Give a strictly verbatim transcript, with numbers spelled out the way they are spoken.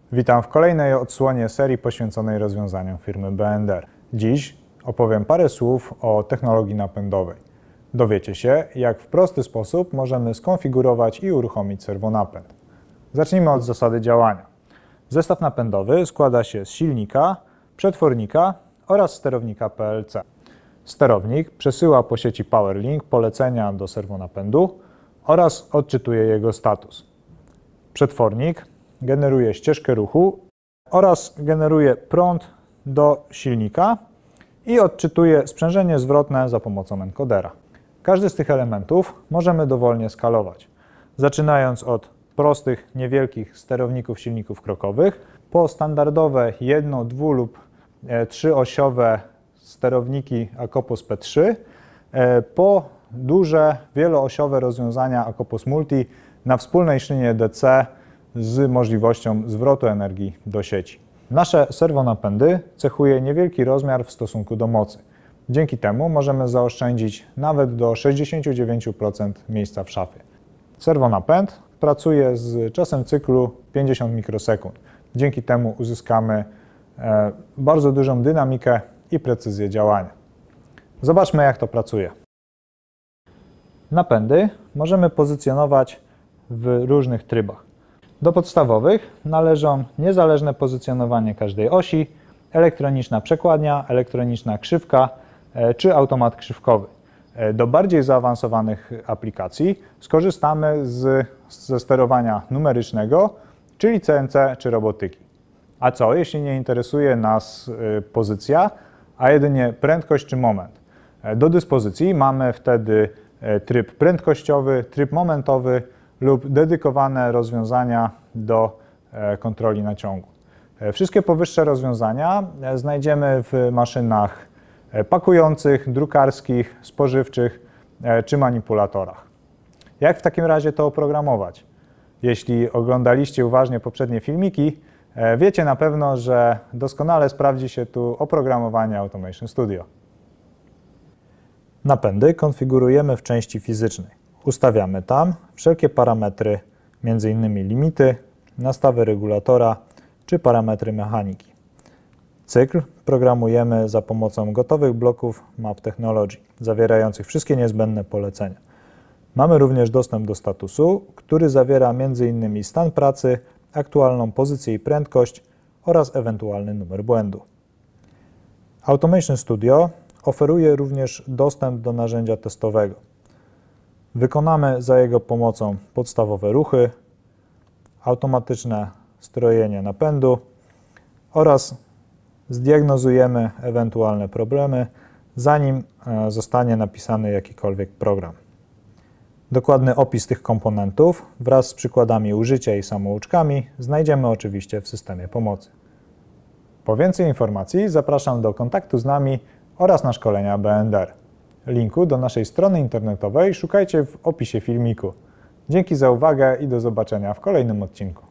Witam w kolejnej odsłonie serii poświęconej rozwiązaniom firmy B N D R. Dziś opowiem parę słów o technologii napędowej. Dowiecie się, jak w prosty sposób możemy skonfigurować i uruchomić serwonapęd. Zacznijmy od zasady działania. Zestaw napędowy składa się z silnika, przetwornika oraz sterownika P L C. Sterownik przesyła po sieci PowerLink polecenia do serwonapędu oraz odczytuje jego status. Przetwornik generuje ścieżkę ruchu oraz generuje prąd do silnika i odczytuje sprzężenie zwrotne za pomocą encodera. Każdy z tych elementów możemy dowolnie skalować, zaczynając od prostych, niewielkich sterowników silników krokowych, po standardowe jedno-, dwu- lub trzyosiowe sterowniki Akopus P trzy, po duże, wieloosiowe rozwiązania Akopus Multi na wspólnej szynie D C z możliwością zwrotu energii do sieci. Nasze serwonapędy cechuje niewielki rozmiar w stosunku do mocy. Dzięki temu możemy zaoszczędzić nawet do sześćdziesięciu dziewięciu procent miejsca w szafie. Serwonapęd pracuje z czasem cyklu pięćdziesiąt mikrosekund. Dzięki temu uzyskamy e, bardzo dużą dynamikę i precyzję działania. Zobaczmy, jak to pracuje. Napędy możemy pozycjonować w różnych trybach. Do podstawowych należą niezależne pozycjonowanie każdej osi, elektroniczna przekładnia, elektroniczna krzywka czy automat krzywkowy. Do bardziej zaawansowanych aplikacji skorzystamy z, ze sterowania numerycznego, czyli C N C czy robotyki. A co, jeśli nie interesuje nas pozycja, a jedynie prędkość czy moment? Do dyspozycji mamy wtedy tryb prędkościowy, tryb momentowy lub dedykowane rozwiązania do kontroli naciągu. Wszystkie powyższe rozwiązania znajdziemy w maszynach pakujących, drukarskich, spożywczych czy manipulatorach. Jak w takim razie to oprogramować? Jeśli oglądaliście uważnie poprzednie filmiki, wiecie na pewno, że doskonale sprawdzi się tu oprogramowanie Automation Studio. Napędy konfigurujemy w części fizycznej. Ustawiamy tam wszelkie parametry, między innymi limity, nastawy regulatora czy parametry mechaniki. Cykl programujemy za pomocą gotowych bloków Map Technology, zawierających wszystkie niezbędne polecenia. Mamy również dostęp do statusu, który zawiera między innymi stan pracy, aktualną pozycję i prędkość oraz ewentualny numer błędu. Automation Studio oferuje również dostęp do narzędzia testowego. Wykonamy za jego pomocą podstawowe ruchy, automatyczne strojenie napędu oraz zdiagnozujemy ewentualne problemy, zanim zostanie napisany jakikolwiek program. Dokładny opis tych komponentów wraz z przykładami użycia i samouczkami znajdziemy oczywiście w systemie pomocy. Po więcej informacji zapraszam do kontaktu z nami oraz na szkolenia B N D R. Linku do naszej strony internetowej szukajcie w opisie filmiku. Dzięki za uwagę i do zobaczenia w kolejnym odcinku.